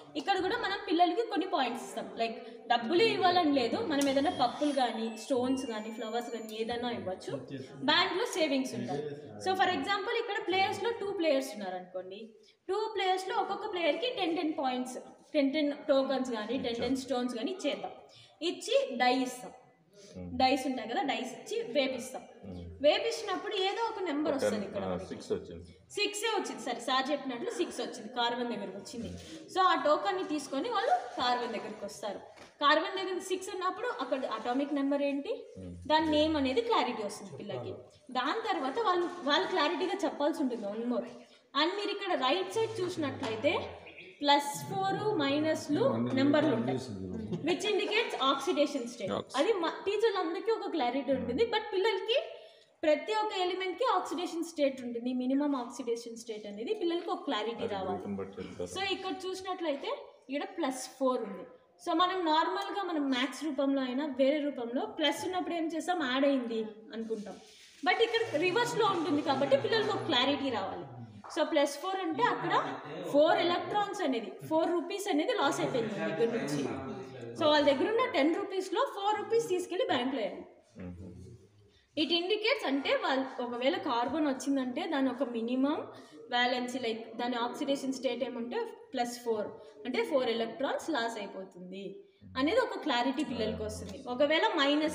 ఇక్కడ కూడా మనం పిల్లలకి కొన్ని పాయింట్స్ ఇస్తాం. లైక్ డబ్బులు ఇవ్వాలని లేదు, మనం ఏదైనా పప్పులు కానీ స్టోన్స్ కానీ ఫ్లవర్స్ కానీ ఏదైనా ఇవ్వచ్చు. బ్యాంక్లో సేవింగ్స్ ఉంటాయి. సో ఫర్ ఎగ్జాంపుల్ ఇక్కడ ప్లేయర్స్లో 2 ప్లేయర్స్ ఉన్నారనుకోండి, 2 ప్లేయర్స్లో ఒక్కొక్క ప్లేయర్కి 10 పాయింట్స్, 10 టోకన్స్ కానీ 10 స్టోన్స్ కానీ ఇచ్చేద్దాం. ఇచ్చి డై ఇస్తాం. డైస్ ఉంటాయి కదా, డైస్ ఇచ్చి వేపిస్తాం. వేపించినప్పుడు ఏదో ఒక నెంబర్ వస్తుంది. ఇక్కడ 6 వచ్చింది. సరే సార్ చెప్పినట్లు 6 వచ్చింది, కార్బన్ దగ్గరకు వచ్చింది. సో ఆ టోకన్ని తీసుకొని వాళ్ళు కార్బన్ దగ్గరికి వస్తారు. కార్బన్ దగ్గర 6 ఉన్నప్పుడు అక్కడ అటామిక్ నెంబర్ ఏంటి, దాని నేమ్ అనేది క్లారిటీ వస్తుంది పిల్లలకి. దాని తర్వాత వాళ్ళు క్లారిటీగా చెప్పాల్సి ఉంటుంది వన్ మోర్. అండ్ మీరు ఇక్కడ రైట్ సైడ్ చూసినట్లయితే +4 మైనస్లు నెంబర్లు ఉంటాయి, విచ్ ఇండికేట్స్ ఆక్సిడేషన్ స్టేట్. అది టీచర్లందరికీ ఒక క్లారిటీ ఉంటుంది, బట్ పిల్లలకి ప్రతి ఒక్క ఎలిమెంట్కి ఆక్సిడేషన్ స్టేట్ ఉంటుంది. మినిమం ఆక్సిడేషన్ స్టేట్ అనేది పిల్లలకి ఒక క్లారిటీ రావాలి. సో ఇక్కడ చూసినట్లయితే ఇక్కడ +4 ఉంది. సో మనం నార్మల్గా మనం మ్యాథ్స్ రూపంలో అయినా వేరే రూపంలో ప్లస్ ఉన్నప్పుడు ఏం చేస్తాం, యాడ్ అయింది అనుకుంటాం. బట్ ఇక్కడ రివర్స్లో ఉంటుంది కాబట్టి పిల్లలకు ఒక క్లారిటీ రావాలి. సో +4 అంటే అక్కడ 4 ఎలక్ట్రాన్స్ అనేది 4 రూపీస్ అనేది లాస్ అయిపోయింది దగ్గర నుంచి. సో వాళ్ళ దగ్గర ఉన్న 10 రూపీస్లో 4 రూపీస్ తీసుకెళ్ళి బ్యాంక్లో వేయాలి. ఇట్ ఇండికేట్స్ అంటే వాళ్ళు ఒకవేళ కార్బన్ వచ్చిందంటే దాని ఒక మినిమం వ్యాలెన్సీ, లైక్ దాని ఆక్సిడేషన్ స్టేట్ ఏమంటే +4 అంటే 4 ఎలక్ట్రాన్స్ లాస్ అయిపోతుంది అనేది ఒక క్లారిటీ పిల్లలకి వస్తుంది. ఒకవేళ మైనస్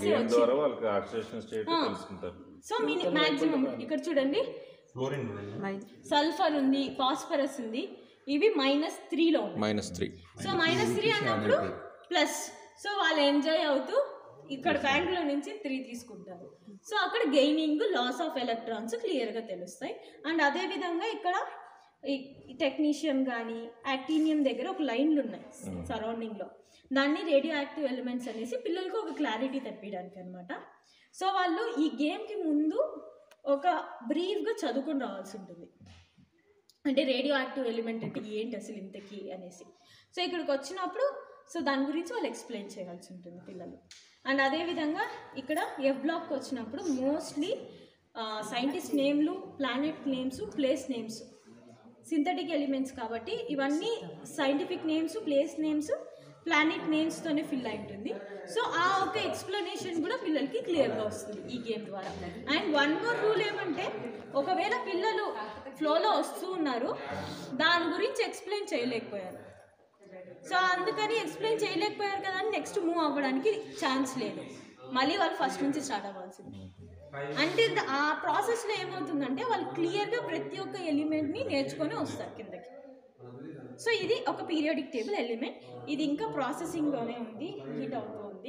సో మ్యాక్సిమం ఇక్కడ చూడండి సల్ఫర్ ఉంది, ఫాస్ఫరస్ ఉంది, ఇవి -3లో ఉన్నాయి. సో -3 అన్నప్పుడు ప్లస్. సో వాళ్ళు ఎంజాయ్ అవుతూ ఇక్కడ బ్యాంకులో నుంచి 3 తీసుకుంటారు. సో అక్కడ గెయినింగ్ లాస్ ఆఫ్ ఎలక్ట్రాన్స్ క్లియర్గా తెలుస్తాయి. అండ్ అదేవిధంగా ఇక్కడ ఈ టెక్నీషియం కానీ యాక్టీనియం దగ్గర ఒక లైన్లు ఉన్నాయి సరౌండింగ్లో, దాన్ని రేడియో యాక్టివ్ ఎలిమెంట్స్ అనేసి పిల్లలకు ఒక క్లారిటీ తెప్పించడానికి అనమాట. సో వాళ్ళు ఈ గేమ్కి ముందు ఒక బ్రీఫ్గా చదువుకుని రావాల్సి ఉంటుంది, అంటే రేడియో యాక్టివ్ ఎలిమెంట్ అంటే ఏంటి అసలు ఇంతకీ అనేసి. సో ఇక్కడికి వచ్చినప్పుడు సో దాని గురించి వాళ్ళు ఎక్స్ప్లెయిన్ చేయాల్సి ఉంటుంది పిల్లలు. అండ్ అదేవిధంగా ఇక్కడ F బ్లాక్కి వచ్చినప్పుడు మోస్ట్లీ సైంటిస్ట్ నేమ్లు, planet names, place names, synthetic elements కాబట్టి ఇవన్నీ scientific names, place names, planet నేమ్స్తోనే ఫిల్ అయి ఉంటుంది. సో ఆ ఒక ఎక్స్ప్లెనేషన్ కూడా పిల్లలకి క్లియర్గా వస్తుంది ఈ గేమ్ ద్వారా. అండ్ వన్ మోర్ రూల్ ఏమంటే ఒకవేళ పిల్లలు ఫ్లోలో వస్తూ ఉన్నారు, దాని గురించి ఎక్స్ప్లెయిన్ చేయలేకపోయారు, సో అందుకని ఎక్స్ప్లెయిన్ చేయలేకపోయారు కదా అని నెక్స్ట్ మూవ్ అవ్వడానికి ఛాన్స్ లేదు, మళ్ళీ వాళ్ళు ఫస్ట్ నుంచి స్టార్ట్ అవ్వాల్సింది. అంటే ఆ ప్రాసెస్లో ఏమవుతుందంటే వాళ్ళు క్లియర్గా ప్రతి ఒక్క ఎలిమెంట్ని నేర్చుకొని వస్తారు కిందకి. సో ఇది ఒక పీరియాడిక్ టేబుల్ ఎలిమెంట్. ఇది ఇంకా ప్రాసెసింగ్లోనే ఉంది, హీట్ అవుతుంది.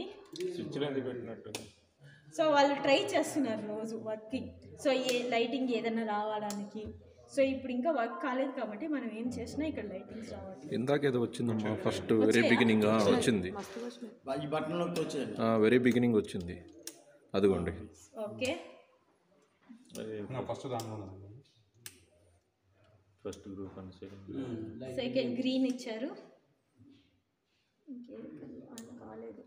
సో వాళ్ళు ట్రై చేస్తున్నారు రోజు వర్కింగ్. సో లైటింగ్ ఏదైనా రావడానికి. సో ఇప్పుడు ఇంకా వర్క్ కాలేదు కాబట్టి మనం ఏం చేసినా ఇక్కడ లైటింగ్స్ రావాలి. ఇందాక ఏదో వచ్చిందమ్మా ఫస్ట్ వెరీ బిగినింగ్ వచ్చింది, వెరీ బిగినింగ్ వచ్చింది అదిగోండి. Okay first group and second green ఇచ్చారు, కాలేదు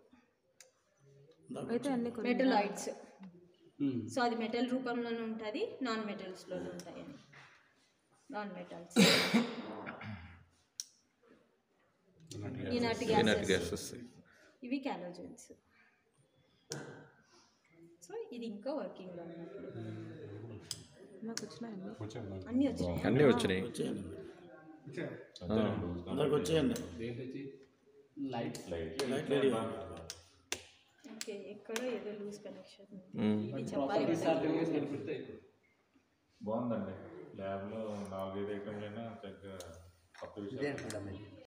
మెటలాయిడ్స్. సో అది మెటల్ రూపంలోనే ఉంటుంది, నాన్ మెటల్స్లోనే ఉంటాయి అని. నాన్ మెటల్స్ ఇనర్ట్ గ్యాసెస్, ఇవి క్యాలోజన్స్. సో ఇది ఇంకా వర్కింగ్లో ఉన్నప్పుడు అన్నీ వచ్చినాయి. ఓకే ఎక్కడ ఏదో లూజ్ కనెక్షన్ చెప్పాలి. బాగుందండి, ల్యాబ్లో 4-5 ఐటమ్లైనా చక్కగా కొత్త విషయాలు.